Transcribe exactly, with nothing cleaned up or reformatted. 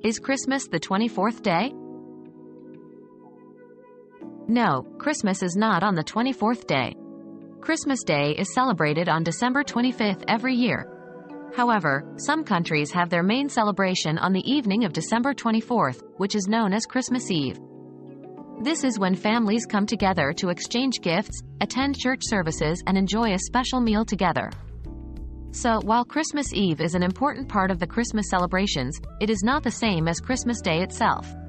Is Christmas the twenty-fourth day? No, Christmas is not on the twenty-fourth day. Christmas Day is celebrated on December twenty-fifth every year. However, some countries have their main celebration on the evening of December twenty-fourth, which is known as Christmas Eve. This is when families come together to exchange gifts, attend church services, and enjoy a special meal together. So, while Christmas Eve is an important part of the Christmas celebrations, it is not the same as Christmas Day itself.